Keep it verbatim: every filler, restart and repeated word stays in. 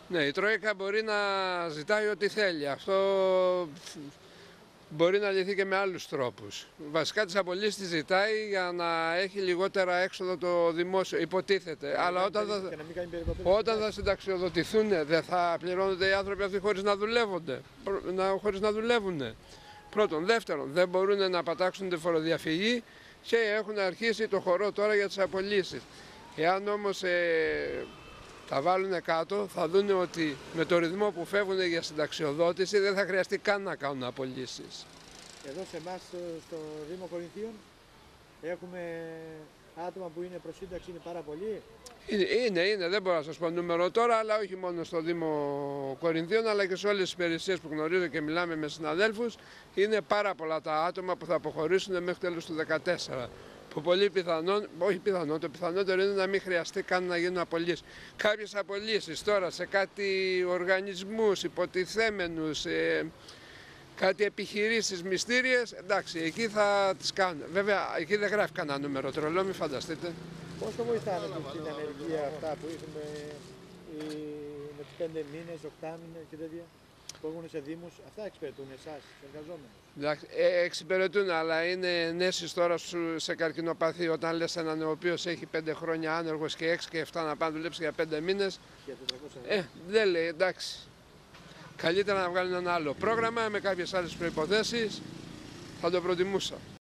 Ναι, η Τρόικα μπορεί να ζητάει ό,τι θέλει. Αυτό μπορεί να λυθεί και με άλλους τρόπους. Βασικά τις απολύσεις τις ζητάει για να έχει λιγότερα έξοδο το δημόσιο, υποτίθεται. Να Αλλά μην όταν, κάνει- θα, και να μην κάνει περικοπές όταν στις θα συνταξιοδοτηθούν, δεν θα πληρώνονται οι άνθρωποι αυτοί χωρίς να δουλεύονται, να, χωρίς να δουλεύουν. Πρώτον. Δεύτερον, δεν μπορούν να πατάξουν τη φοροδιαφυγή και έχουν αρχίσει το χορό τώρα για τις απολύσεις. Εάν όμως ε, τα βάλουν κάτω, θα δουν ότι με το ρυθμό που φεύγουν για συνταξιοδότηση δεν θα χρειαστεί καν να κάνουν απολύσεις. Εδώ σε εμάς στο Δήμο Κορινθίων έχουμε άτομα που είναι προς σύνταξη, είναι πάρα πολλοί. Είναι, είναι, είναι, δεν μπορώ να σας πω νούμερο τώρα, αλλά όχι μόνο στο Δήμο Κορινθίων, αλλά και σε όλες τις υπηρεσίες που γνωρίζω και μιλάμε με συναδέλφους. Είναι πάρα πολλά τα άτομα που θα αποχωρήσουν μέχρι τέλος του δύο χιλιάδες δεκατέσσερα. Που πολύ πιθανόν, όχι πιθανόν, το πιθανότερο είναι να μην χρειαστεί καν να γίνουν απολύσεις. Κάποιες απολύσεις τώρα σε κάτι οργανισμούς, υποτιθέμενους, ε, κάτι επιχειρήσεις μυστήριες, εντάξει, εκεί θα τις κάνουν. Βέβαια, εκεί δεν γράφει κανένα νούμερο τρελό, μην φανταστείτε. Πόσο βοηθάνε την ανεργία αυτά που έχουμε οι, με τους πέντε μήνες, οκτά μήνες και τέτοια που έχουν σε δήμους, αυτά εξυπηρετούν εσάς, τους εργαζόμενους. Εντάξει, ε, εξυπηρετούν, αλλά είναι νέσεις τώρα σου- σε καρκινοπαθή. Όταν λες έναν ο οποίος έχει πέντε χρόνια άνεργος και έξι και εφτά να πάει να δουλέψει για πέντε μήνες, Για τετρακόσια ευρώ. ε, δεν λέει, εντάξει. Καλύτερα να βγάλουν ένα άλλο πρόγραμμα με κάποιες άλλες προϋποθέσεις, θα το προτιμούσα.